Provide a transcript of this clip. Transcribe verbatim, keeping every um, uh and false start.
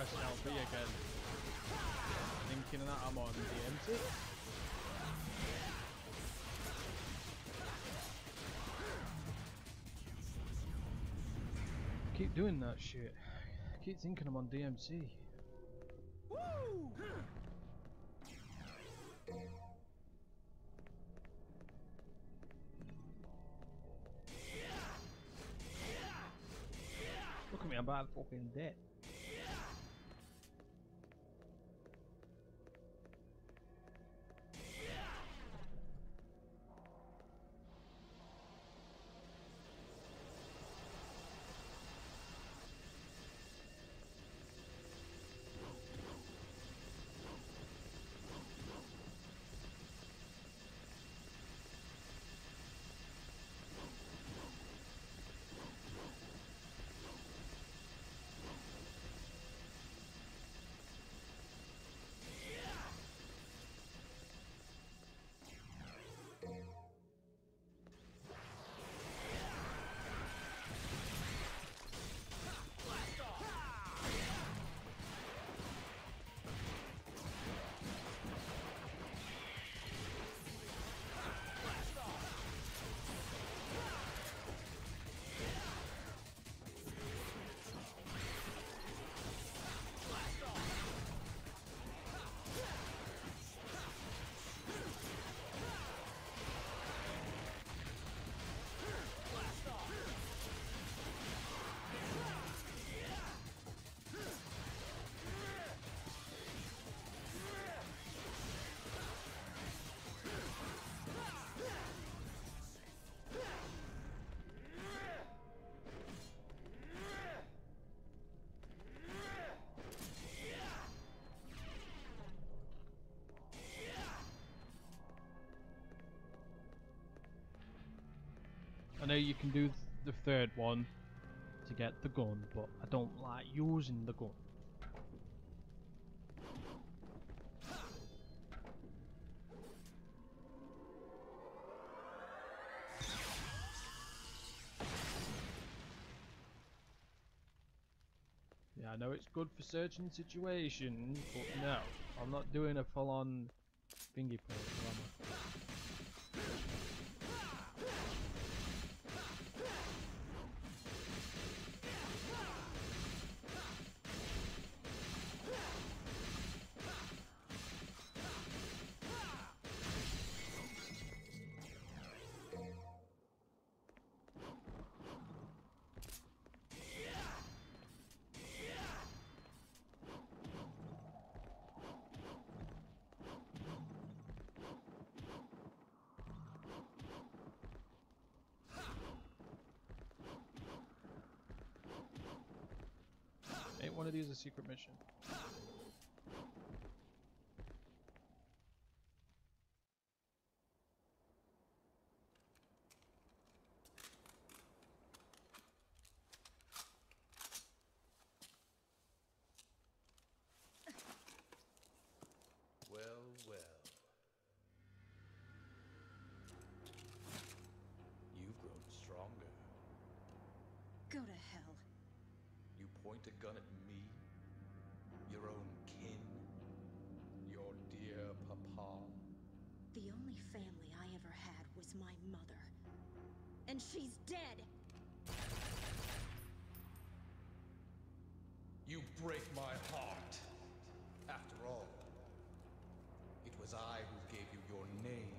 pressing L B again. Thinking that I'm on D M T. Keep doing that shit. Keep thinking I'm on D M C. Woo! Look at me, I'm about fucking dead. I know you can do th the third one to get the gun, but I don't like using the gun. Yeah, I know it's good for certain situations, but no, I'm not doing a full-on thingy play, am I? Ain't one of these a secret mission? Well, well. You've grown stronger. Go to hell. You point a gun at me? Your own kin? Your dear papa? The only family I ever had was my mother. And she's dead! You break my heart. After all, it was I who gave you your name.